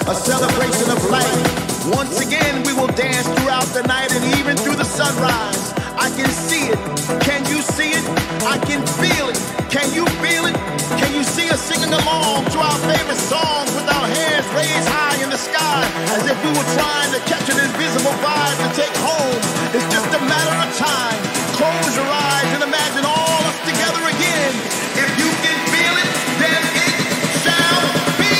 a celebration of life. Once again, we will dance throughout the night and even through the sunrise. I can see it. Can you see it? I can feel it. Can you feel it? Can you see us singing along to our favorite songs with our hands raised high in the sky as if we were trying to catch an invisible vibe to take home? It's just a matter of time. Close your eyes and imagine all us together again. If you can feel it, then it shall be.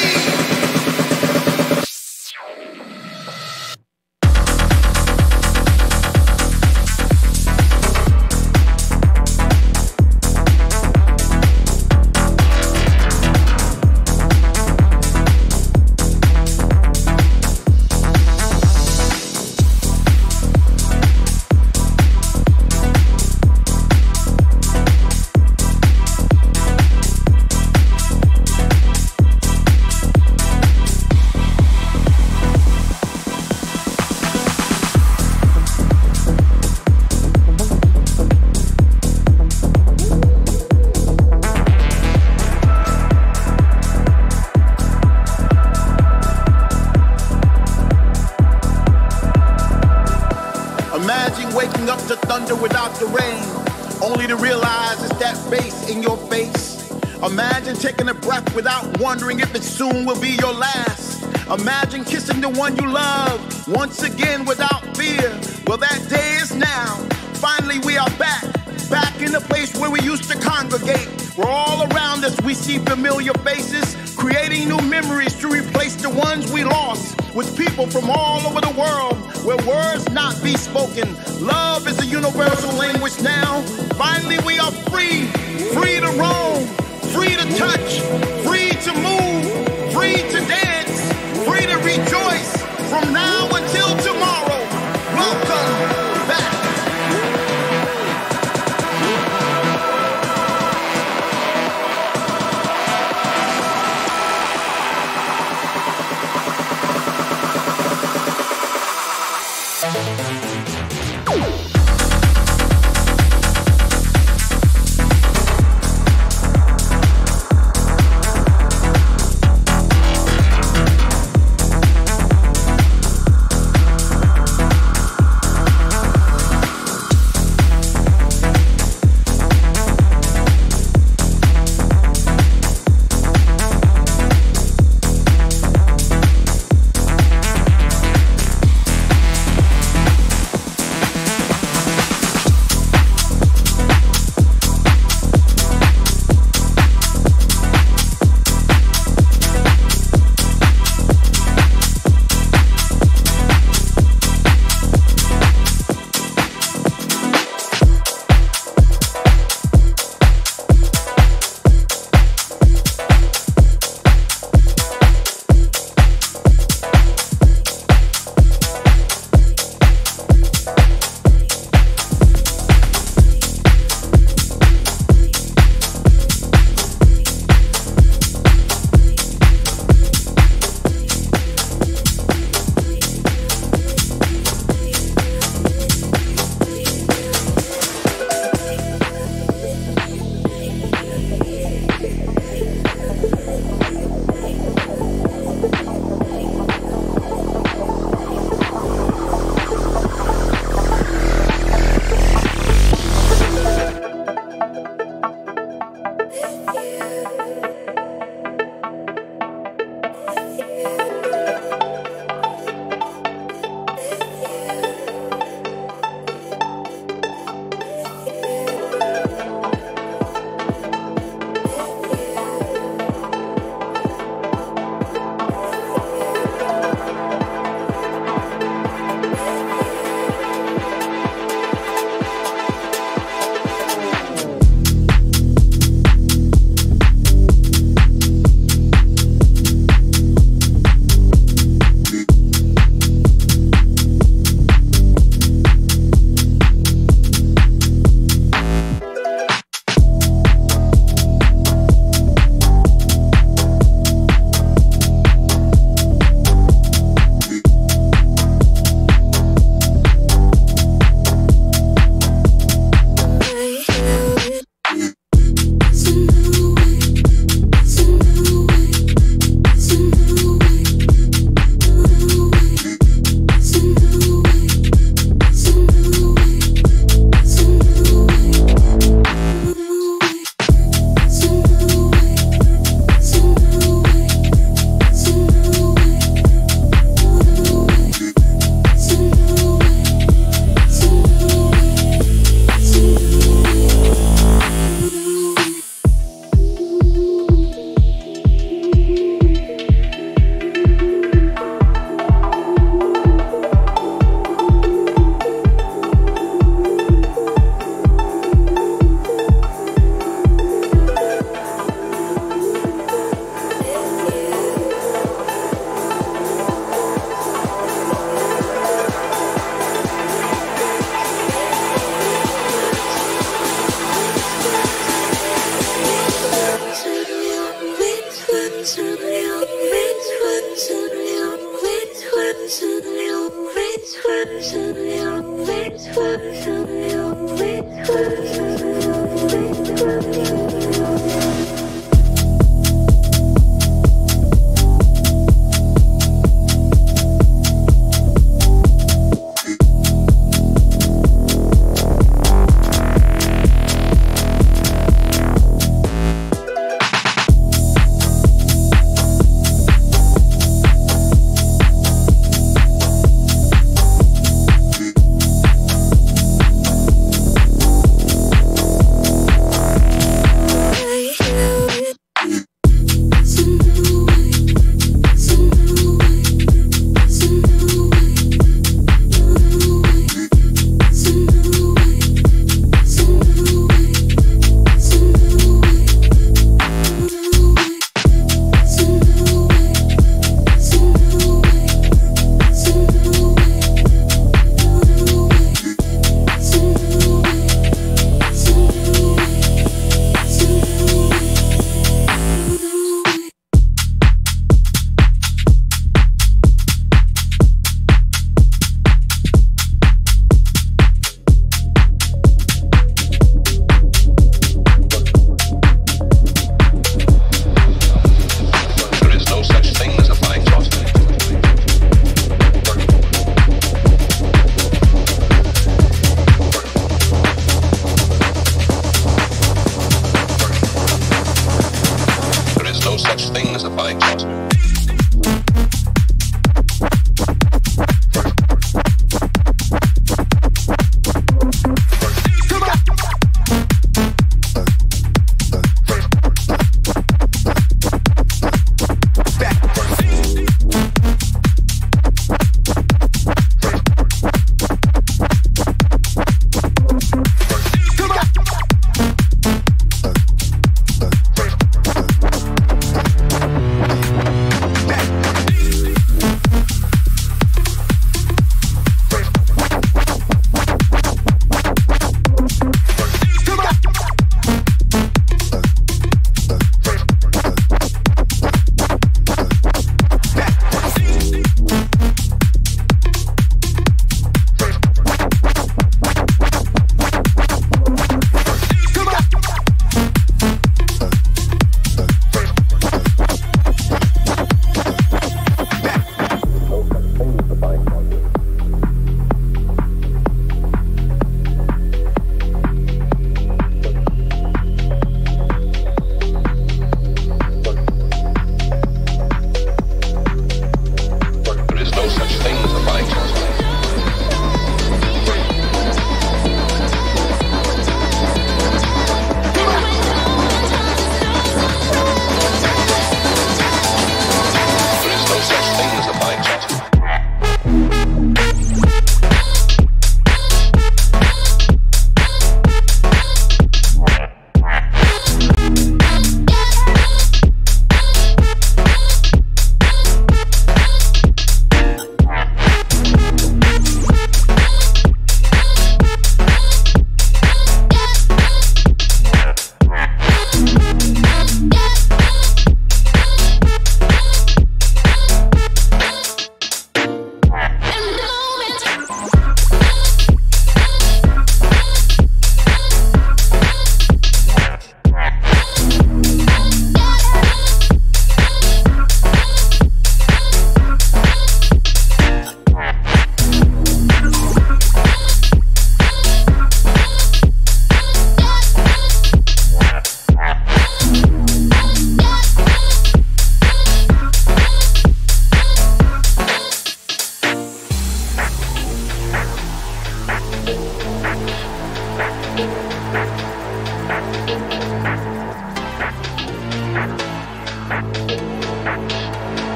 Imagine waking up to thunder without the rain, only to realize it's that bass in your face. Imagine taking a breath without wondering if it soon will be your last. Imagine kissing the one you love once again without fear. Well, that day is now. Finally, we are back in the place where we used to congregate. Where all around us we see familiar faces, creating new memories to replace the ones we lost. With people from all over the world, where words not be spoken. Love is a universal language now. Finally, we are free, free to roam, free to touch, free to move, free to dance, free to rejoice. From now until tomorrow, welcome back.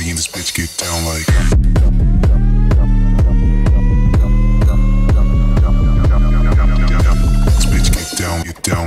body and this bitch get down like. This bitch get down, get down.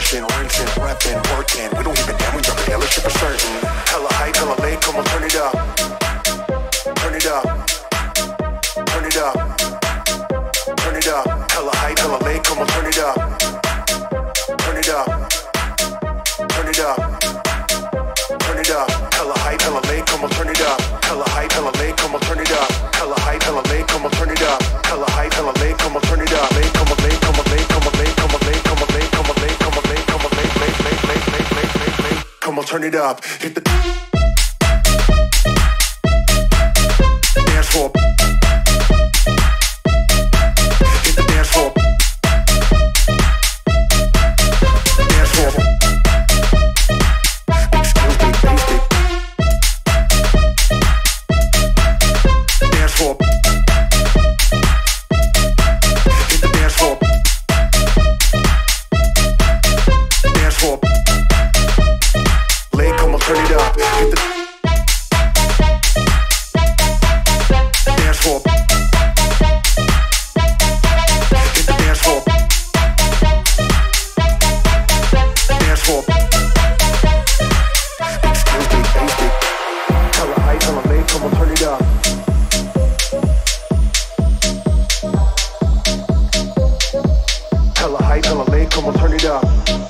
smashing, rinsing, repping, working. We don't even damn, we drop the hella shit for certain. Hella high, hella late, come on, turn it up. Turn it up. Turn it up. Turn it up. Hella high, hella late, come on, turn it up. Turn it up. Turn it up. Turn it up. Hella high, hella late, come on, turn it up. Hella high, hella late, come on, turn it up. Hella high, hella late, come on, turn it up. Hella high, hella late, come on, turn it up. Late, come on, late, come on, late, come on, late, come on, late, come on, late, come on, late, come on, late, come on, late, late, late, late, late, late, late, late. Come on, turn it up. Hit the dance floor. Hit the dance floor. Dance floor. Excuse me, basic. Dance floor. Hit the dance floor. Dance floor. Late, come on, turn it up. Hit the dance floor. Hit the dance floor. Dance floor. Excuse me, basic. Hella high, hella late, come on, turn it up. Hella high, hella late, come on, turn it up.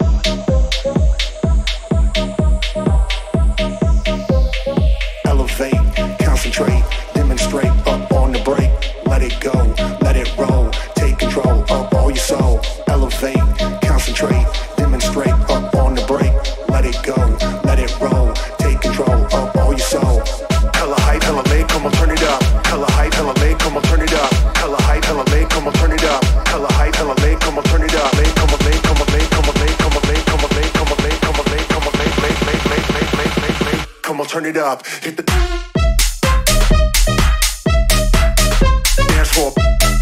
Elevate, concentrate, demonstrate, up on the brake. Let it go, let it roll, take control of all your soul. Elevate, concentrate, demonstrate, up on the brake. Let it go, let it roll, take control of all your soul. Hella high, hella late, come on, turn it up. Hella high, hella late, come on, turn it up. Hella high, hella late, come on, turn it up. Hella high, hella late, come on, turn it up. Late, come on, late, come on, late, come on, late, come on, late, come on, late, come on, late, come on, late, come on, late, late, late, late, late, late, late, late. Come on, turn it up. Hit the dance floor.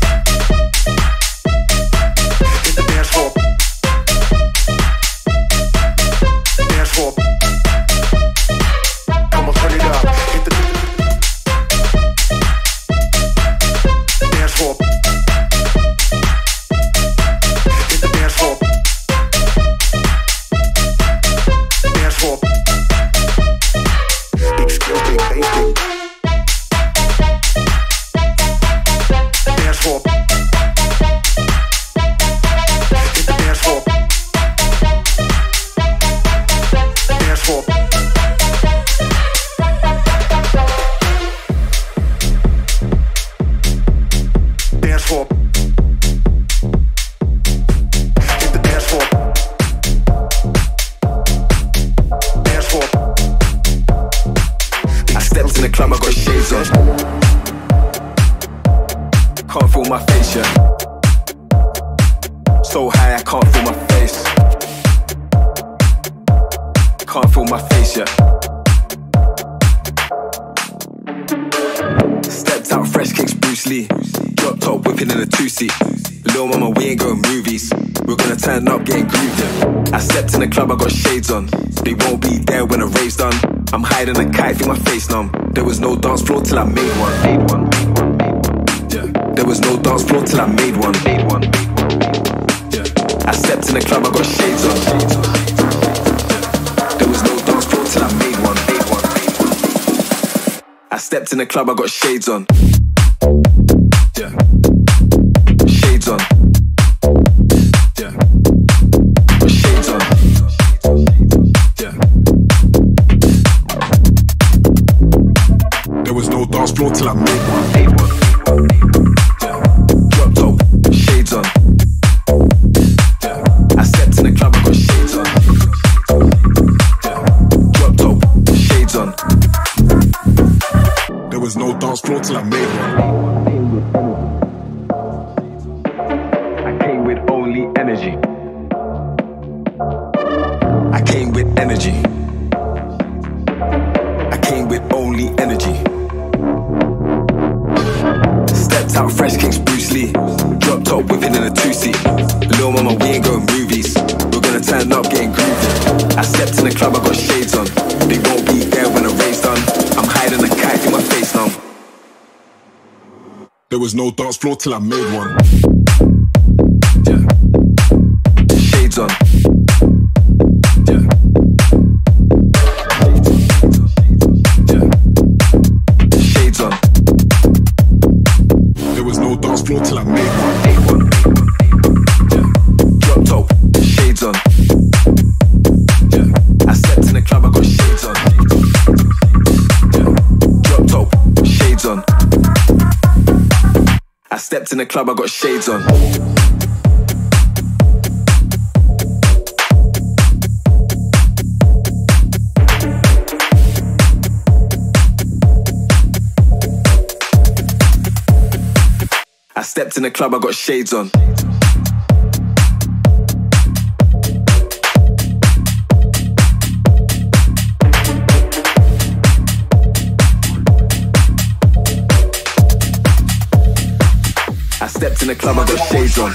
Hit the dance floor. Dance floor. Come on, turn it up. Hit the dance floor. Hit the dance floor. Dance floor. Excuse me, basic. Dance floor. Hit the dance floor. Dance floor. Dance floor. Hit the dance floor. Dance floor. I stepped in the club, I got shades on. Can't feel my face yet. So high, I can't feel my face. Can't feel my face yet. Stepped out, fresh kicks, Bruce Lee. Drop top, whipping in a two-seat. Lil' mama, we ain't going movies. We're gonna turn up, getting grooved in. I stepped in the club, I got shades on. They won't be there when the rave's done. I'm hiding a kite, feel my face numb. There was no dance floor till I made one. Yeah. There was no dance floor till I made one. Yeah. I stepped in the club, I got shades on. There was no dance floor till I made one. I stepped in the club, I got shades on. Yeah. Shades on. Yeah. Got shades on. Yeah. There was no dance floor till I made one. Yeah. Drop top, shades on. Yeah. I stepped in the club, I got shades on. Yeah. Drop top, shades on. There was no dance floor till I made one. I came with only energy. I came with energy. I came with only energy. Stepped out, fresh kicks, Bruce Lee. Drop top, whipping in a two-seat. Lil' mama, we ain't going movies. We're gonna turn up, getting groovy. I stepped in the club, I got shades on. They won't be there when the rave's done. I'm hiding a kite in my face now. There was no dance floor till I made one. Yeah. Shades on. stepped in the club, I got shades on. I stepped in the club, I got shades on. I stepped in the club, I got shades on.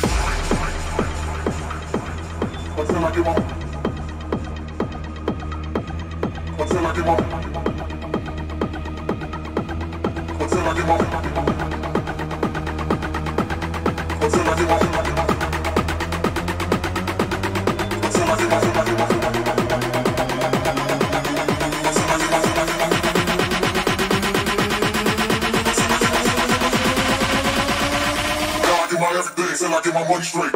Till I get my money straight.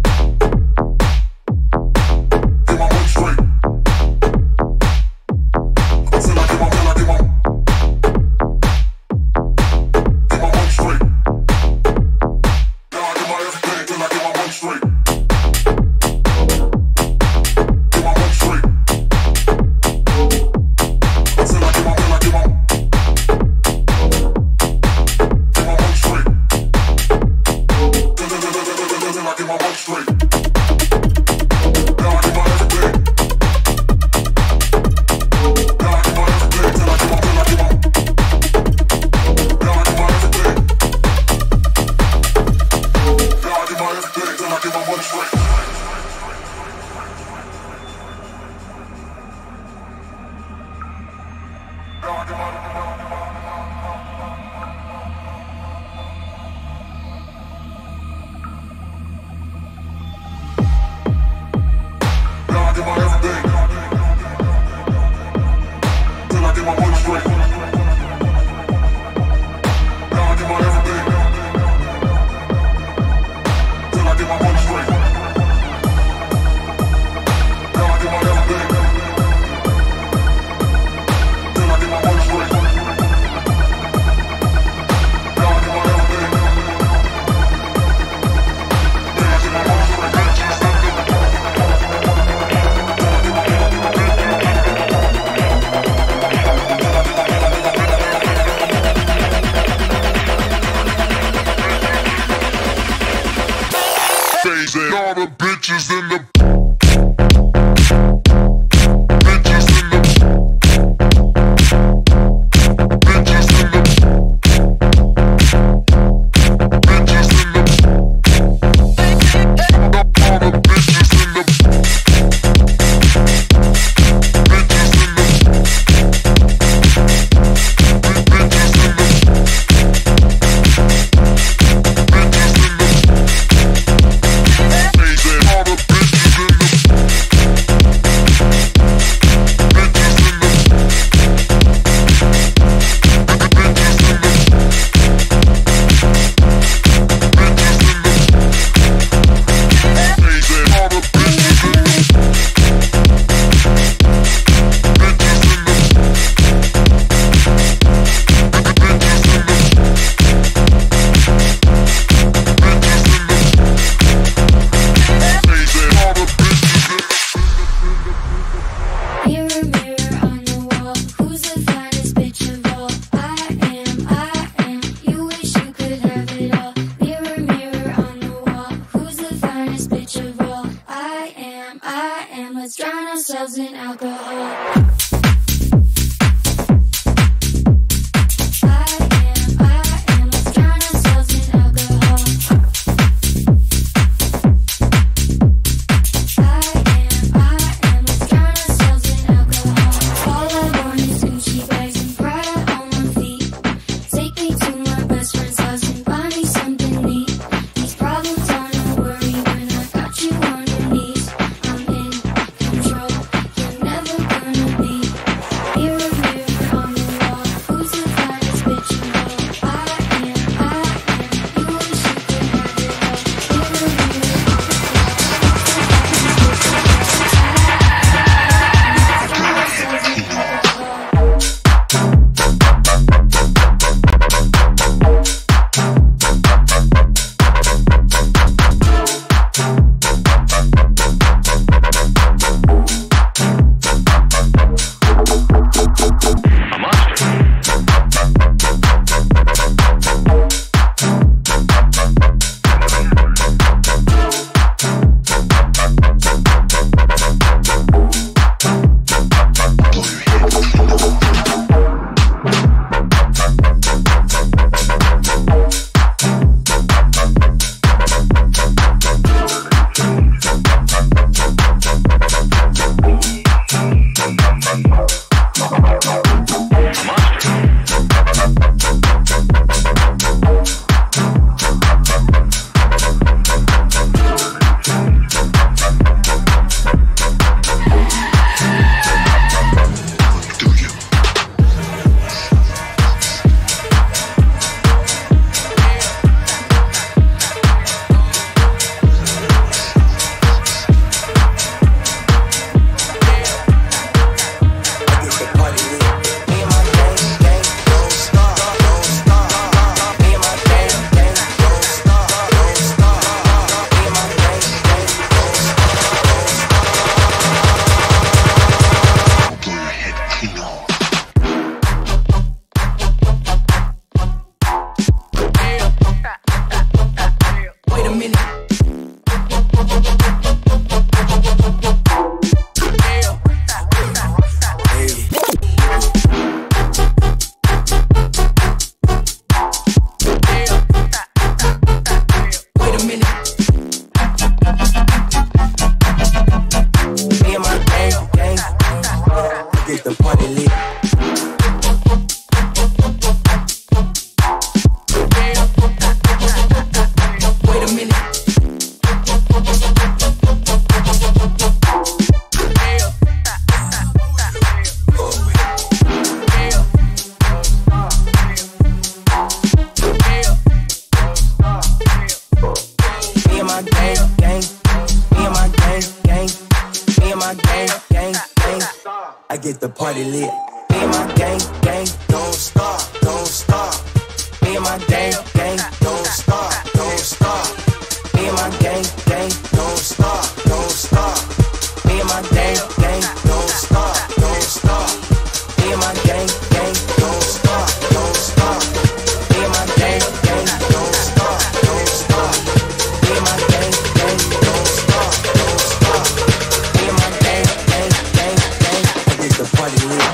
All the bitches in the Control, you're never gonna be get the party lit. Me and my gang, don't stop, don't stop. Me and my gang, don't stop, don't stop. Me and my gang, don't stop, don't stop. Me and my gang, don't stop, don't stop. Me and my gang, don't stop, don't stop. Me and my gang, don't stop, don't stop. Me and my gang, don't stop, don't stop. Me and my gang, I get the party lit.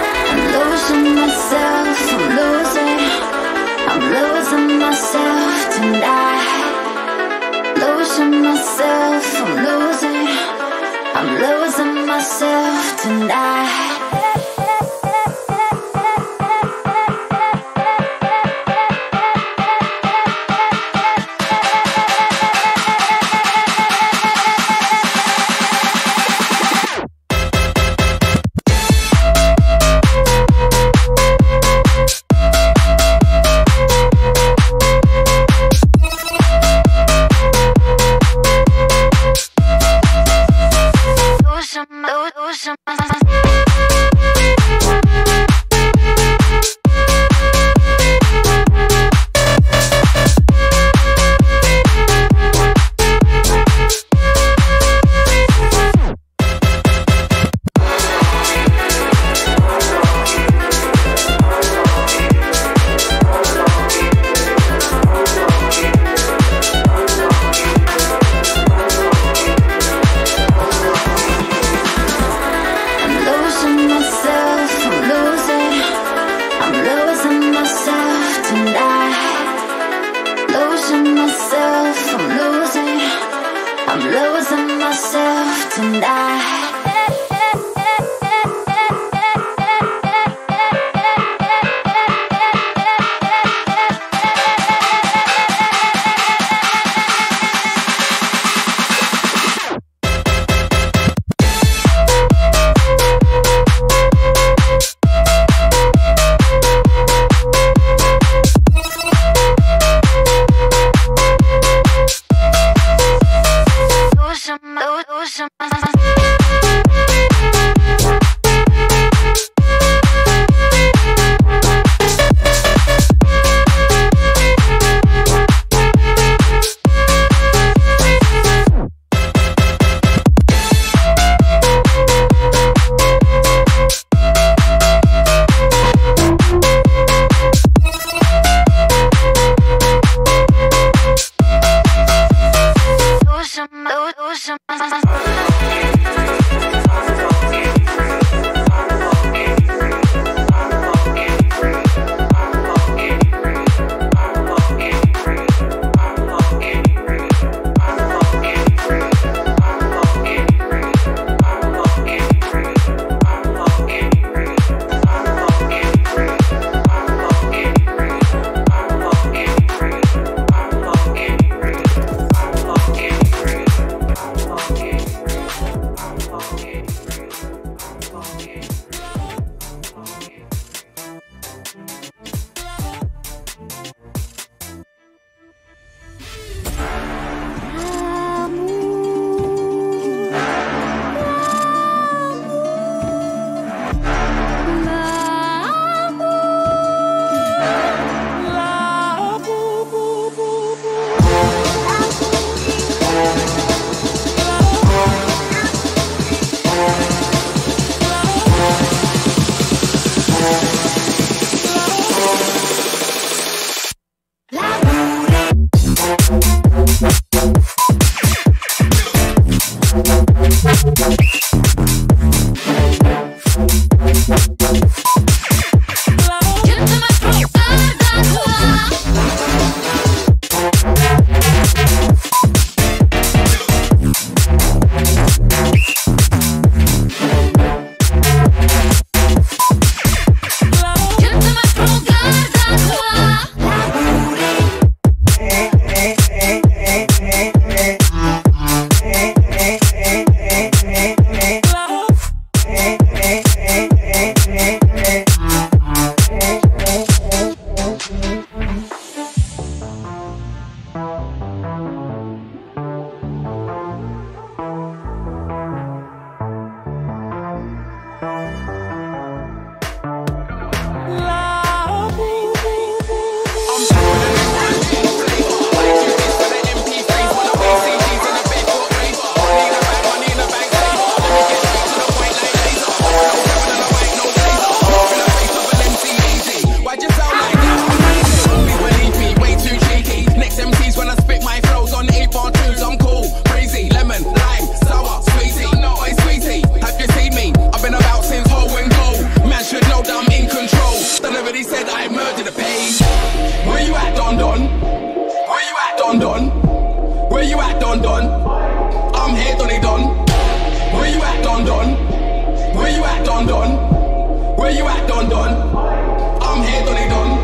myself, I'm losing myself. tonight. Losing myself, I'm losing myself tonight. Where you at, Don Don? Where you Don? I'm here, Donny Don. Where you at, Don Don? Where you at, Don Don? Where you at, Don Don? I'm here, Donny Don.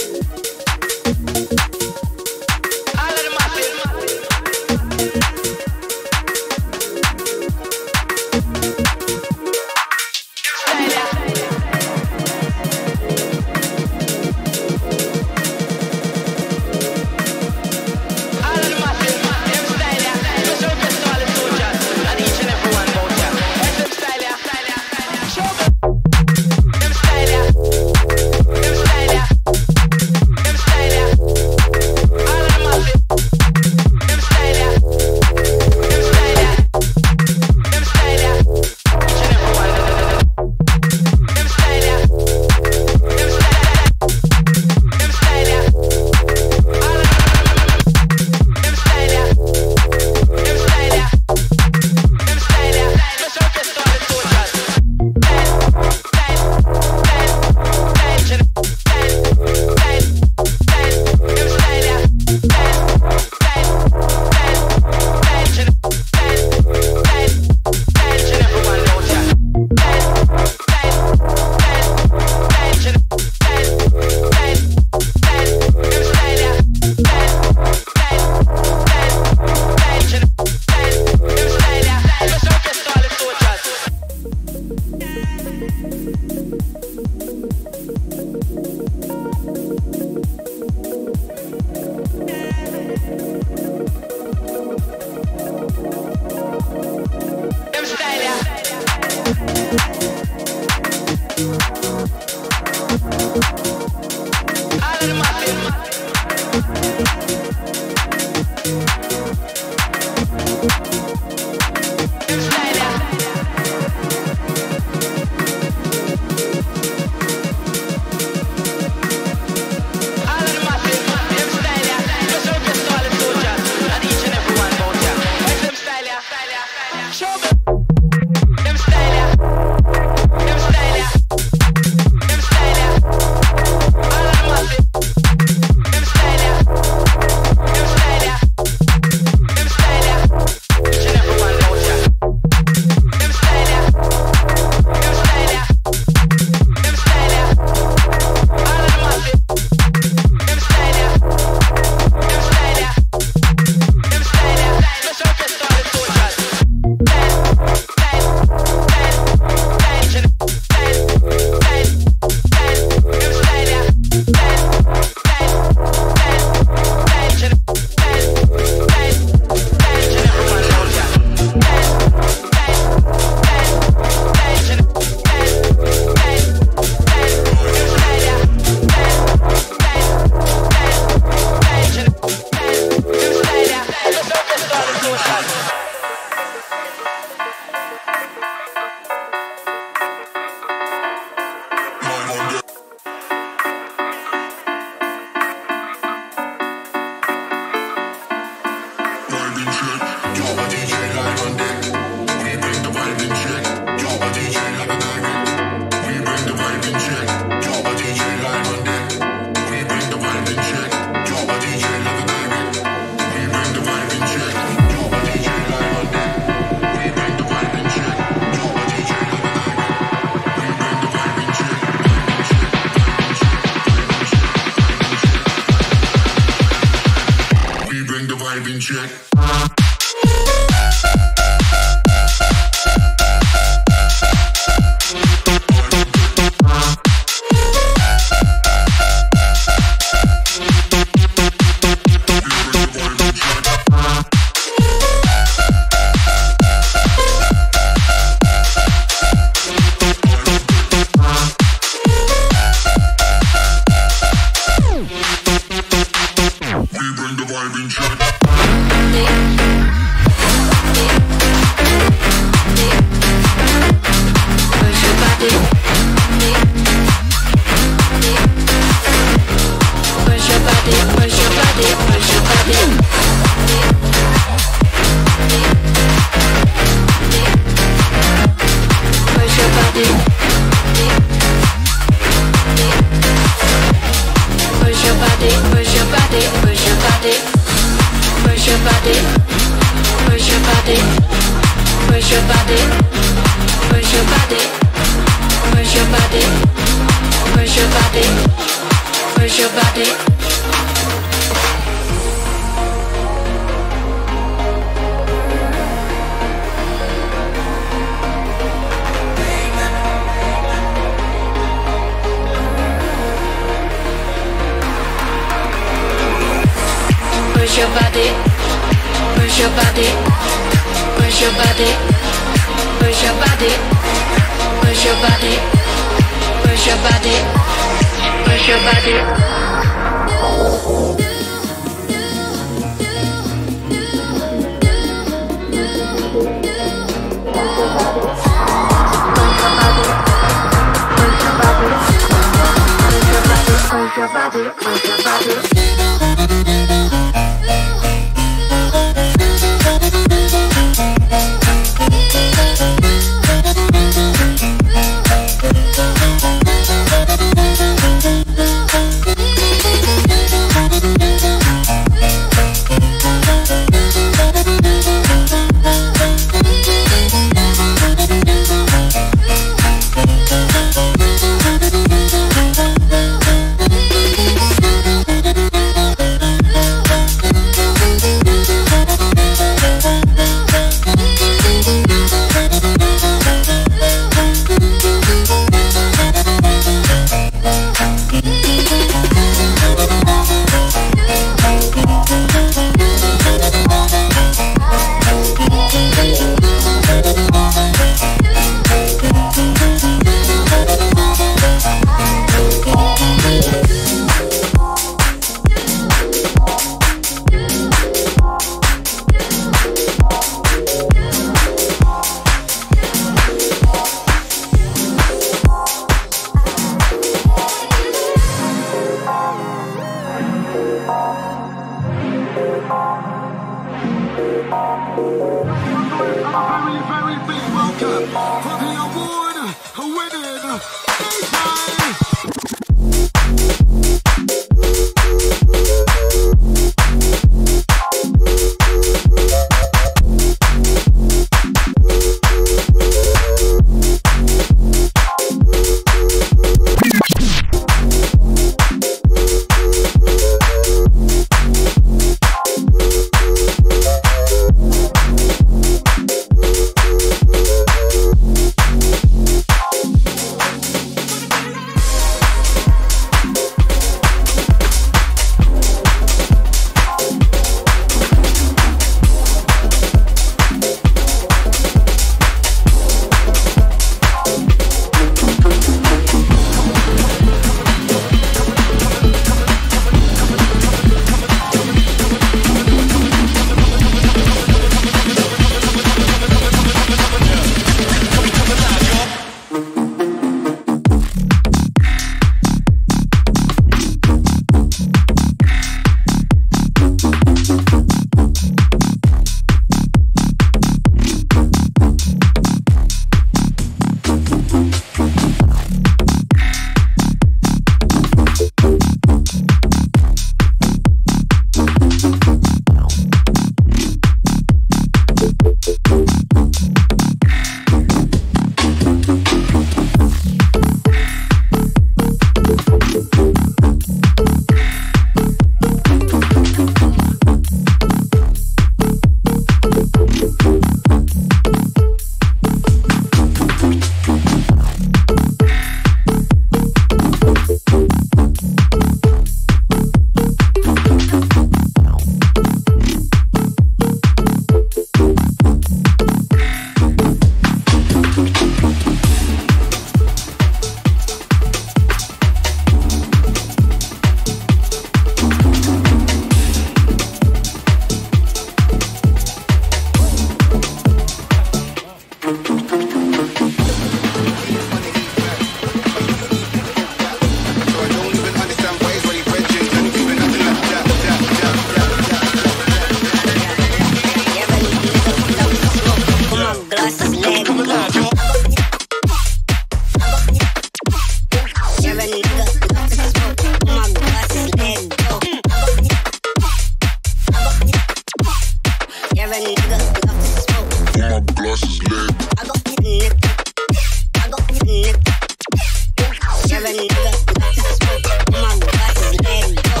You're a nigga, love to smoke. Oh my glasses, let go.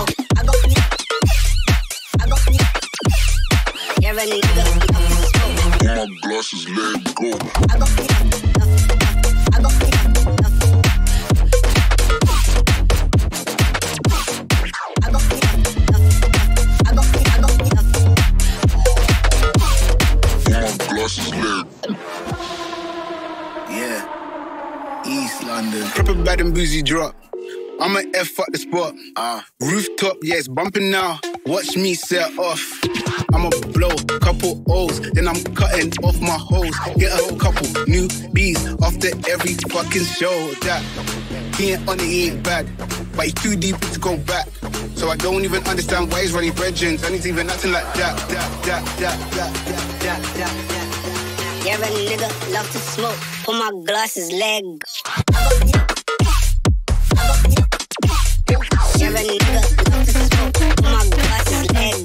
You're a nigga, love to smoke. All my glasses, let go. Yeah, East London. Proper bad and boozy drop. I'ma F up the spot. Rooftop, yeah, it's bumping now. Watch me set off. I'ma blow a couple O's, then I'm cutting off my hoes. Get a couple new B's after every fucking show. That he ain't on it, he ain't bad, but he's too deep to go back. So I don't even understand why he's running brethren, and he's even acting like that. You're a nigga, love to smoke. Pull my glasses, leg. You're a nigga, love to smoke. Pull my glasses, leg.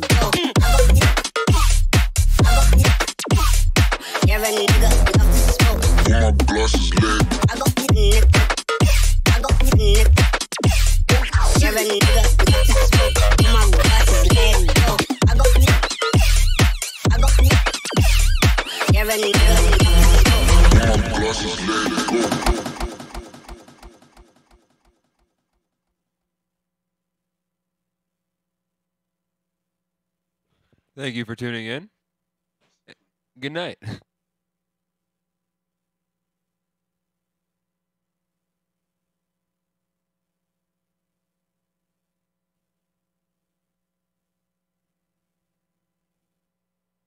You're a nigga, love to smoke. All my glasses, let go. I got nigga. You're a nigga, love to smoke. Pull my glasses, leg. I got nigga. You're a nigga. All my glasses, let go. Thank you for tuning in. Good night.